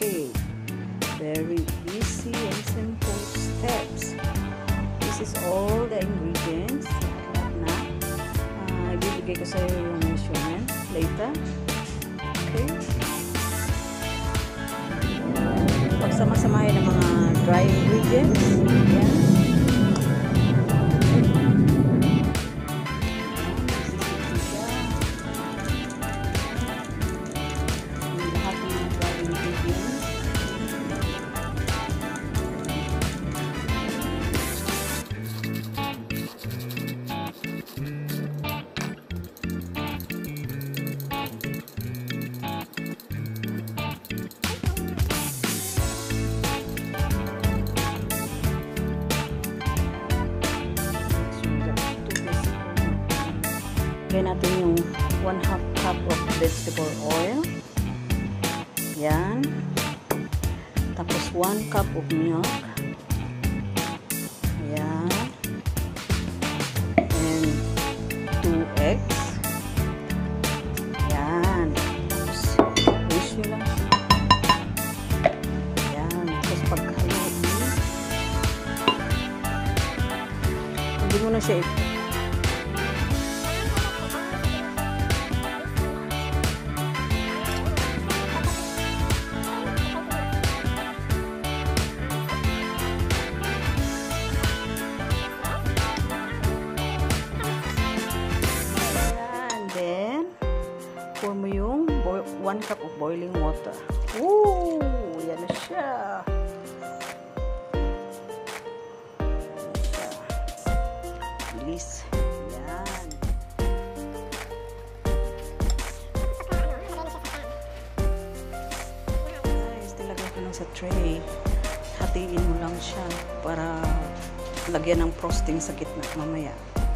Okay, very easy and simple steps. This is all the ingredients. Na, ibibigay ko sa iyo yung measurement later. Okay. Pagsama-samahin ng mga dry ingredients. Yan. Lagyan natin yung 1/2 cup of vegetable oil. Yan. Tapos 1 cup of milk. Ayan. And 2 eggs. Yan. Tapos ratio lang. Yan. Tapos paghaluin mo. Hindi mo na siya pour mo yung 1 cup of boiling water. Woo! Yan na siya. Bilis. Yan. Guys, tilagay ko lang sa tray. Hatiin mo lang siya para lagyan ng frosting sa gitna mamaya.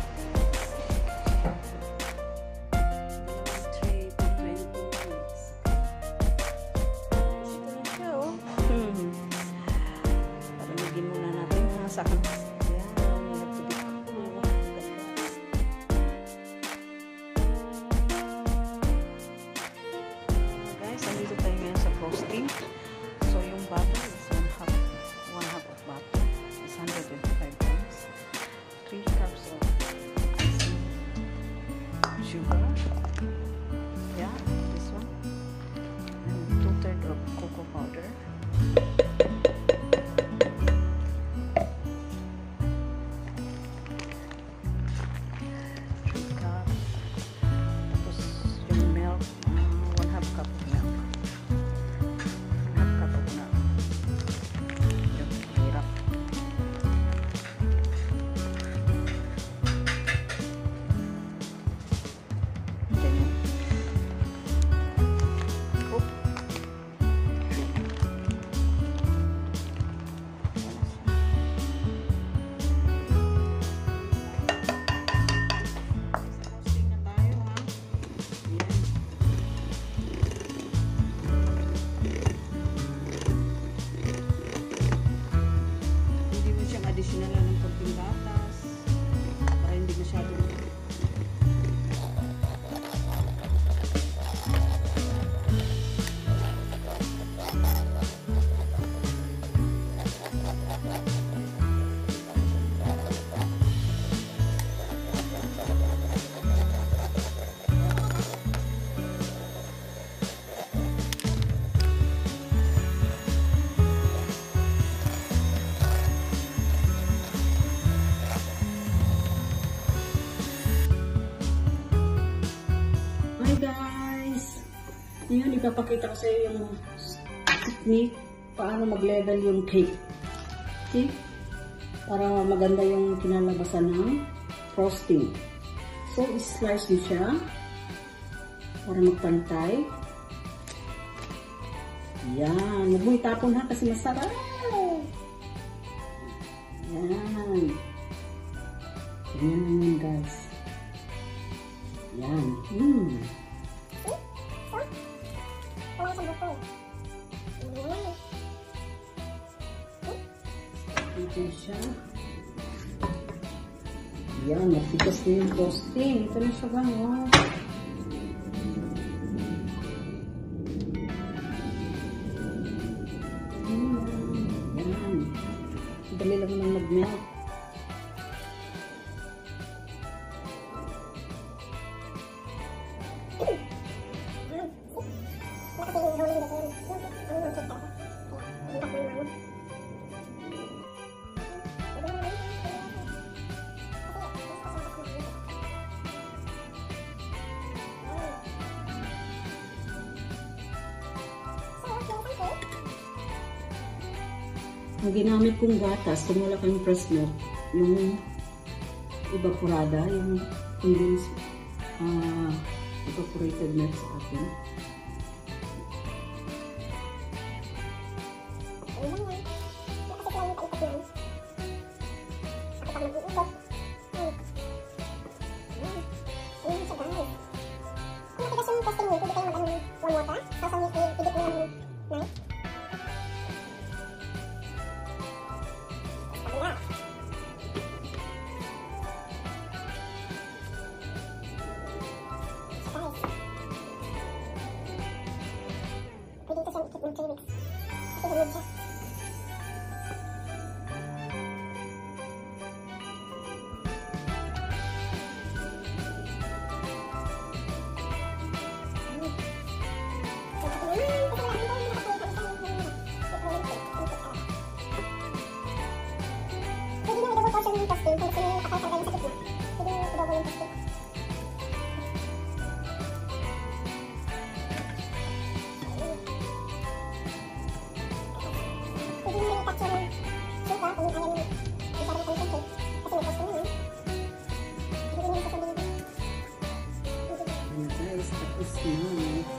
Guys, nandito tayo ngayon sa frosting. So, yung butter is 1 half of butter is 125 grams. 3 cups of sugar. Yeah, this one. And 2/3 of cocoa powder. Additional lang ng konting gatas para hindi masyado Ngayon, ipapakita ko sa iyo yung technique paano mag-level yung cake. Okay? Para maganda yung kinalabasan ng frosting. So, slice mo siya para magpantay. Yan. Huwag mo itapon ha kasi masarap. Yan. Ganyan naman guys. Yan. Ito siya. Yan, matigas na yung frosting. Ito na siya gano'n. Dali lang naman mag-melt. Ang ginamit kong gatas, kung wala kang fresh milk, yung evaporada, yung condensed evaporated milk sa akin. Guys, tapos na.